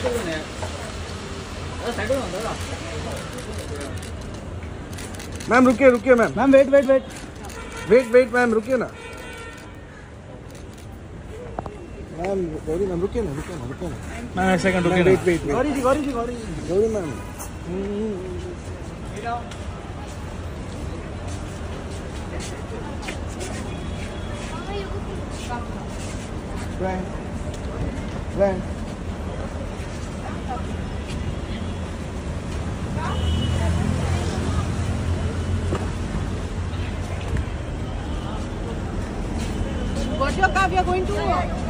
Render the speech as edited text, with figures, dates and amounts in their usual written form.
Ma'am रुकिए रुकिए ma'am. Ma'am wait wait wait wait wait ma'am रुकिए ना। मैम गौरी मैम रुकिए ना रुकिए ना रुकिए ना। मैम एक सेकंड रुकिए। Wait wait Gauri ji Gauri ji Gauri Gauri ma'am. When? What's your car? We are going to